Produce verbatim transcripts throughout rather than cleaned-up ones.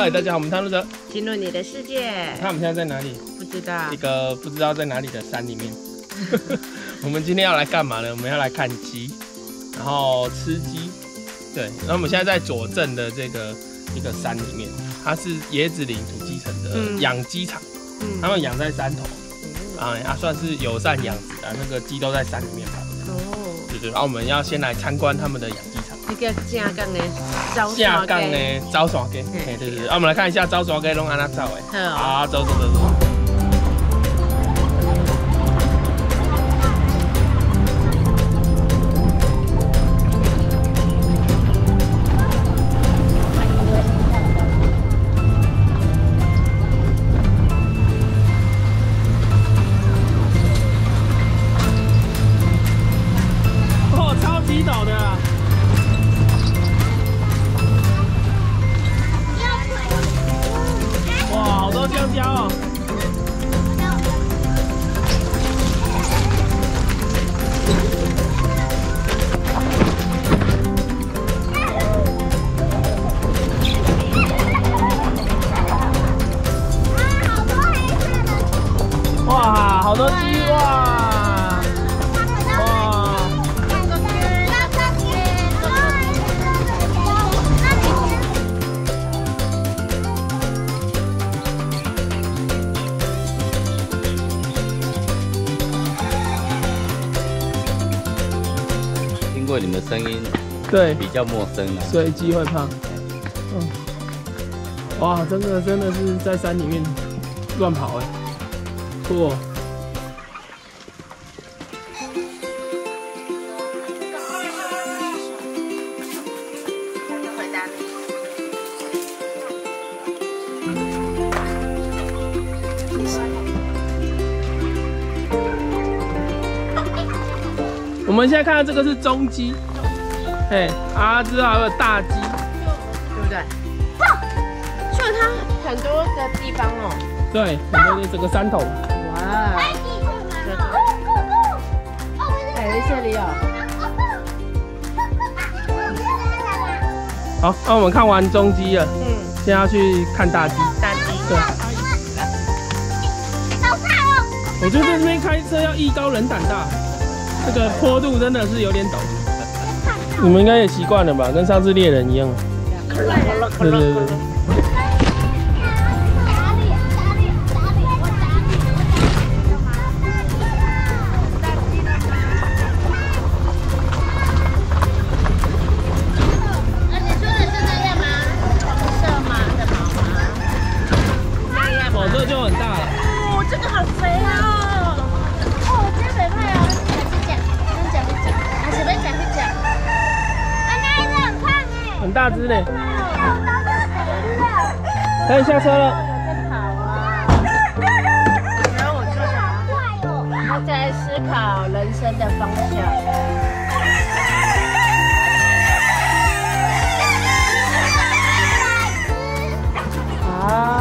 嗨，大家好，我们探路者进入你的世界。 看我们现在在哪里？ 不知道。 一个不知道在哪里的山里面。我们今天要来干嘛呢？我们要来看鸡，然后吃鸡。对，那我们现在在左镇的这个一个山里面，它是椰子岭土鸡城的养鸡场，嗯、他们养在山头，嗯、啊，它算是友善养殖啊，那个鸡都在山里面跑。哦，对对，然后我们要先来参观他们的养鸡场。 那个正港的招正港的招山鸡，对对对，啊，我们来看一下招山鸡拢安怎走的。好，走走走走。哦，超级陡的啊！哇，好多香蕉哦！哇，好多鸡哇！ 听过你们声音， 对， 比较陌生了， 所以鸡会怕。嗯，哇，真的真的是在山里面乱跑哎，酷。我们现在看到这个是中鸡，哎，啊，之后还有大鸡， 对不对？所以它很多的地方哦。 对，很多的整个山头。 哇！哎，这里哦。 好，那我们看完中鸡了，嗯，现在要去看大鸡。 大鸡。 对。我觉得在这边开车要艺高人胆大。这个坡度真的是有点陡，你们应该也习惯了吧？跟上次猎人一样。对对对。 那你说的是那样吗？色马的毛吗？ 那样吗？ 哦，这就很大了。 哦，这个好肥哦！ 哦，这北派哦。 很大只嘞，可以下车了。 真好啊！然后我做什么？他在思考人生的方向。啊！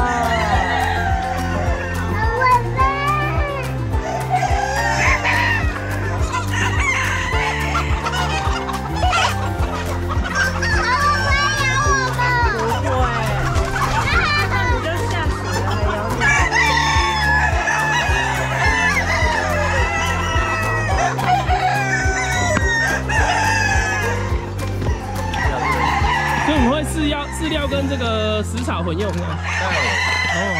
所以我们会饲料饲料跟这个食草混用，这样。对。哦。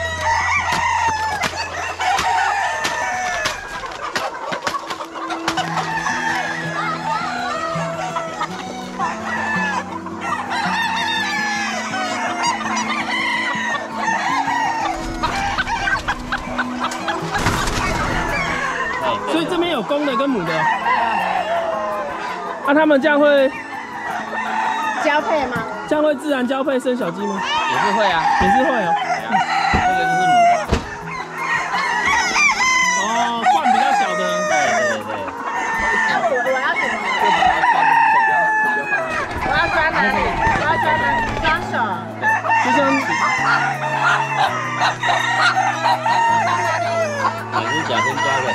所以这边有公的跟母的。那、啊、他们这样会交配吗？ 这样会自然交配生小鸡吗？ 也是会啊， 也是会哦。 这个就是母的。 哦，冠比较小的。 对对对。 那我我要怎么？我要抓哪里？我要抓哪里？抓手。 就像。 也是假身抓的。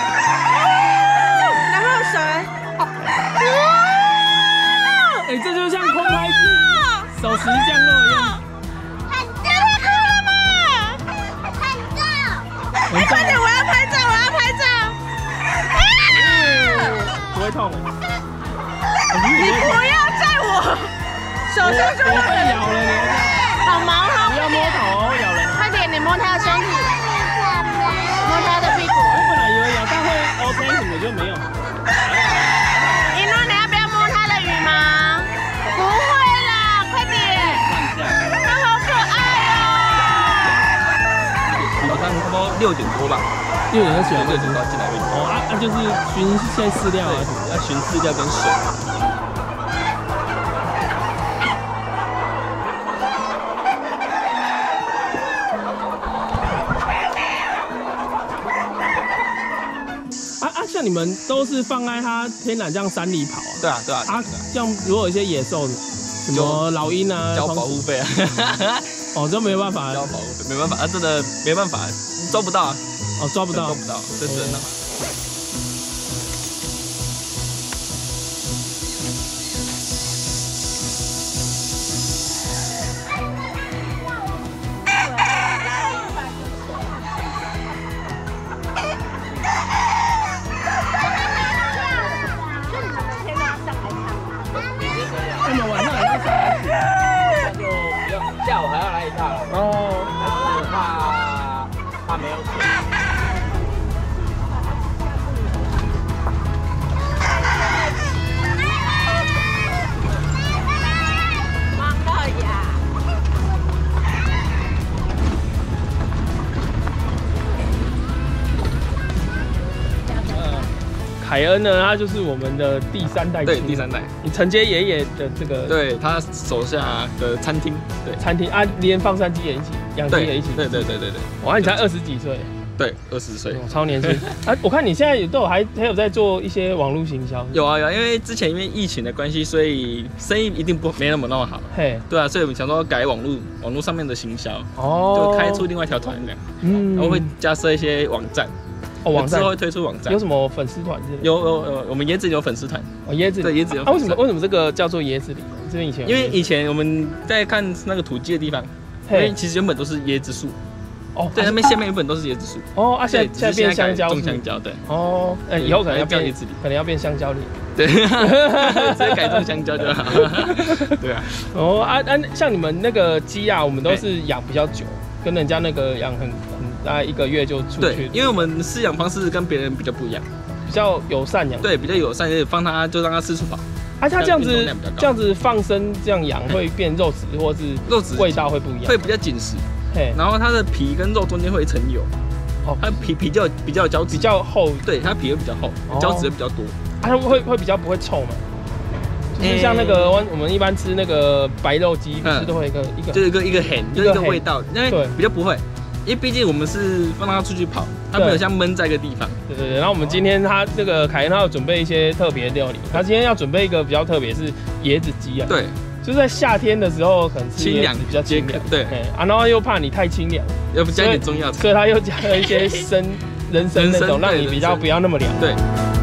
然后手。 哎、欸，这就像空拍机手持降落一样。 太哎，快点，我要拍照，我要拍照。 不会痛。 你不要在我手上就我被咬了，你好毛好不要摸头哦，咬人。 快点，你摸他的身体，摸他的屁股。 我本来以为咬到会 OK， 怎么就没有？ 一诺，你要不要摸他的羽毛？不会啦，快点。他好可爱哦。 早上差不多六点多吧， 六点就起来六点多进来喂。 哦啊啊，就是寻现在饲料啊， 要寻饲料跟水。 啊啊，像你们都是放在它天然这样山里跑啊？ 对啊，对啊。 啊，这样如果有一些野兽，什么老鹰啊， 交保护费啊。 哦，这没办法。 交保护费没办法，啊，真的没办法，抓不到啊。 哦，抓不到， 抓不到，这只能让。 你们晚上还要上来吃？ 那就不用，下午还要来一趟了。 哦， 但是怕怕没有水。 凯恩呢，他就是我们的第三代， 对，第三代， 你承接爷爷的这个， 对他手下的餐厅，对， 餐厅啊，连放山鸡也一起，养鸡也一起， 对对对对对。 哇，你才二十几岁， 对，二十岁， 超年轻啊！我看你现在也都有还还有在做一些网络行销， 有啊有啊，因为之前因为疫情的关系，所以生意一定不没那么那么好， 嘿， 对啊，所以我们想说改网络网络上面的行销， 哦， 就开出另外一条团这样， 嗯， 然后会加设一些网站。 哦，网站之后会推出网站， 有什么粉丝团之类的？ 有有有，我们椰子有粉丝团。 哦，椰子对椰子有。 啊，为什么为什么这个叫做椰子林？这边以前因为以前我们在看那个土鸡的地方，因为其实原本都是椰子树。哦，对，那边下面原本都是椰子树。 哦，啊，现在现在变香蕉， 种香蕉，对。 哦，呃，以后可能要变椰子林， 可能要变香蕉林。 对，直接改种香蕉就好。对啊。 哦啊啊，像你们那个鸡啊，我们都是养比较久，跟人家那个养很。大概一个月就出去。 对，因为我们饲养方式跟别人比较不一样， 比较友善养。 对，比较友善，就是放它就让它四处跑。 啊，它这样子这样子放生这样养会变肉质，或是肉质味道会不一样， 会比较紧实。嘿，然后它的皮跟肉中间会一层油。哦，它皮皮较比较有胶质， 比较厚。 对，它皮会比较厚，胶质会比较多。 啊，它会会比较不会臭吗？就是像那个我们一般吃那个白肉鸡，不是都会一个一个， 就是一个一个很就是一个味道，因为比较不会。因为毕竟我们是放它出去跑，它没有像闷在一个地方。 对对对。然后我们今天他这个凯恩他要准备一些特别料理，他今天要准备一个比较特别是椰子鸡啊。 对。 就是在夏天的时候可能吃清凉比较清凉。 对。 啊，然后又怕你太清凉， 要不加一点中药材， 所以他又加了一些生人参那种，让你比较不要那么凉。 对。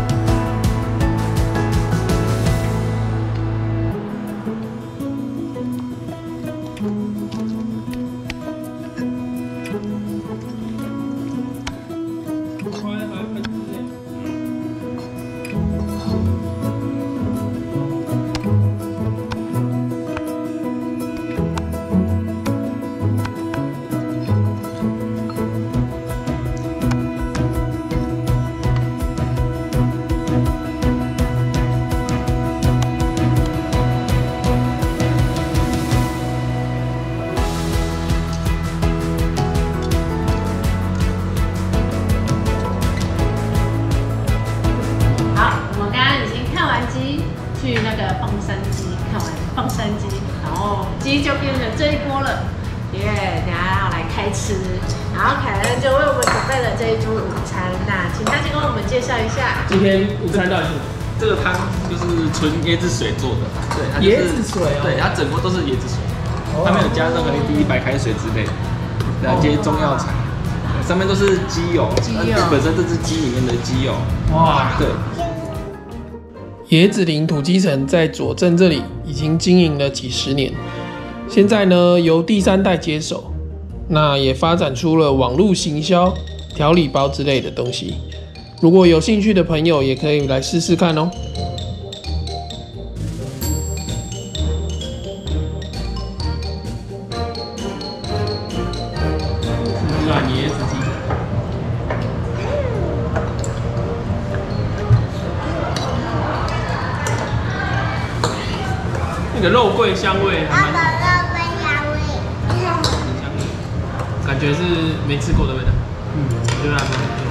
去那个放山鸡，看完放山鸡，然后鸡就变成这一锅了，因为等下要来开吃，然后凯恩就为我们准备了这一桌午餐，那请他先跟我们介绍一下。 今天午餐到底是什么？ 这个汤就是纯椰子水做的，对，它就是、 椰子水哦， 对，它整锅都是椰子水，哦、它没有加任何一滴白开水之类的，然后接中药材，哦、上面都是鸡油，鸡油本身这只鸡里面的鸡油，哇，对。 椰子林土鸡城在左镇这里已经经营了几十年，现在呢由第三代接手，那也发展出了网络行销， 调理包之类的东西。如果有兴趣的朋友，也可以来试试看哦。软椰子鸡，那个肉桂香味还蛮好，感觉是没吃过的味道。嗯，我觉得还蛮不错。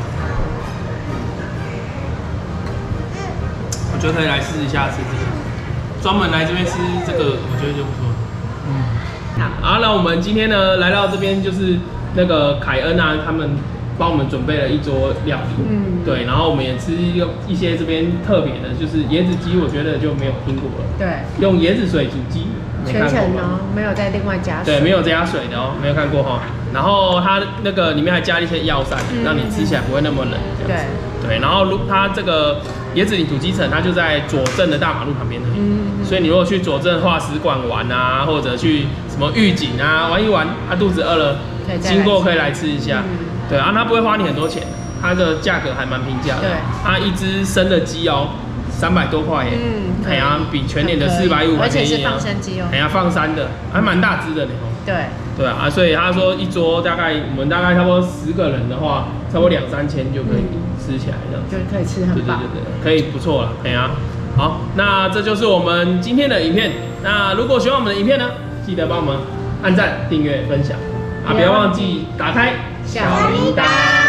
我觉得可以来试一下吃这个，专门来这边吃这个，我觉得就不错。嗯，好，那我们今天呢来到这边就是那个凯恩啊，他们帮我们准备了一桌料理。嗯，对，然后我们也吃一个一些这边特别的，就是椰子鸡，我觉得就没有听过了。 对， 用椰子水煮鸡。 全程哦，没有再另外加水。 对，没有加水的哦，没有看过哈。然后它那个里面还加了一些药膳，嗯、让你吃起来不会那么冷。这样子。对对，然后如它这个椰子里煮鸡城，它就在左镇的大马路旁边而已。嗯。所以你如果去左镇化石馆玩啊，或者去什么御景啊玩一玩，啊肚子饿了，经过可以来吃一下。嗯、对啊，它不会花你很多钱，它的价格还蛮平价的。对。它一只生的鸡哦。三百多块耶，嗯，哎呀，比全年的四百五还便宜， 而且是放生鸡哦， 哎呀，放山的，还蛮大只的呢。 对， 对啊，所以他说一桌大概我们大概差不多十个人的话，差不多两三千就可以吃起来这样， 就可以吃很饱， 对对对对，可以不错了，哎呀，好，那这就是我们今天的影片。那如果喜欢我们的影片呢，记得帮我们按赞、订阅、分享啊，不要忘记打开小铃铛。